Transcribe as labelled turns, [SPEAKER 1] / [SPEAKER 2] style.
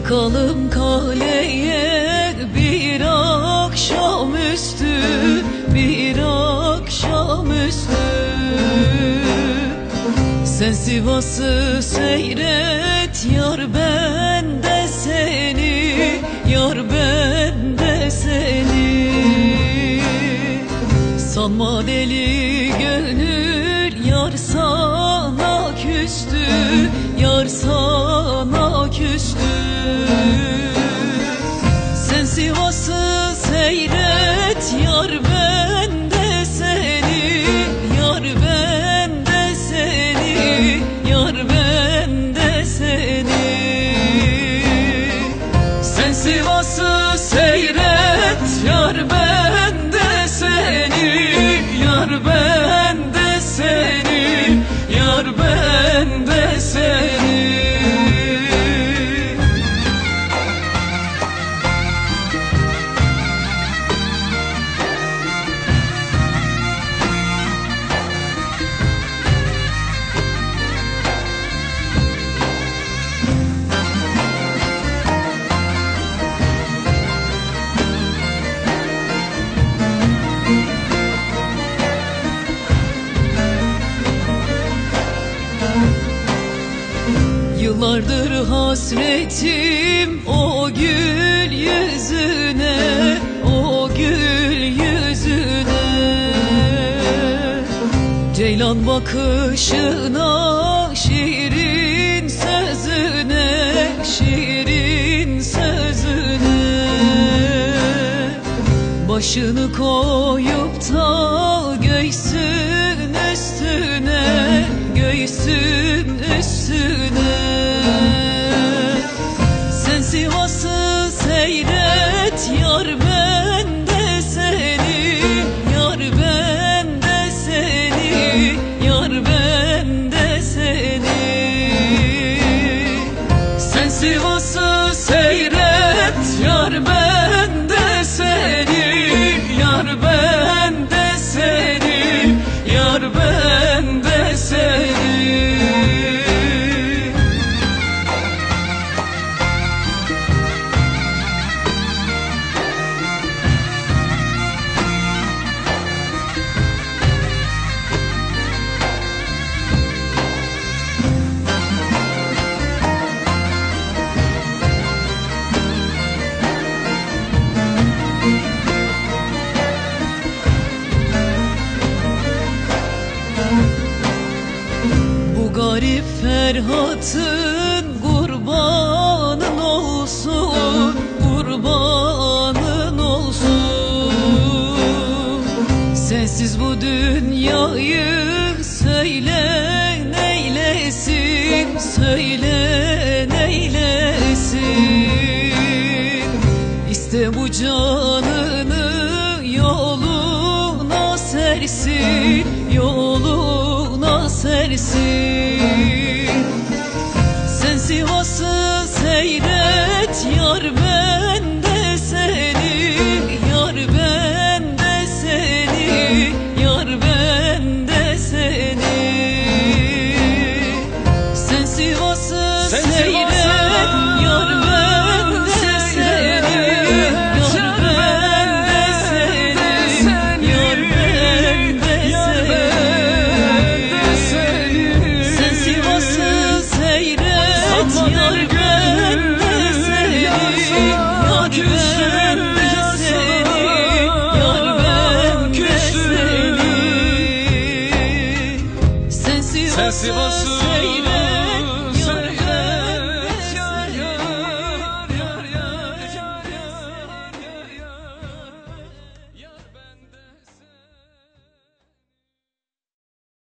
[SPEAKER 1] Çıkalım kaleye bir akşamüstü, bir akşamüstü. Sen Sivas'ı seyret yar, ben de seni, yar ben de seni. Sanma deli gönül yar sana küstü, yar sana küstü. Sen Sivas'ı seyret yar, ben de seni, yar ben de seni, yar ben de seni. Sen Sivas'ı seyret yar, ben de seni, yar ben de seni, yar ben de seni. Yıllardır hasretim o gül yüzüne, o gül yüzüne. Ceylan bakışına, şirin sözüne, şirin sözüne. Başını koyup da göğsün üstüne, göğsün üstüne. Sen Sivas'ı seyret yar, ben de seni, yar ben de seni, yar ben de seni. Sen Sivas'ı seyret yar, ben de seni, yar ben de seni, yar ben de seni. Bu garip Ferhat'ın kurbanın olsun, kurbanın olsun. Sensiz bu dünyayı söyle neylesin, söyle neylesin. İste bu canını yoluna sersin, yoluna sersin. Sen Sivas'ı seyret yar, ben de seni, yar ben de seni, yar ben de seni. Sen Sivas'ı seyret yar,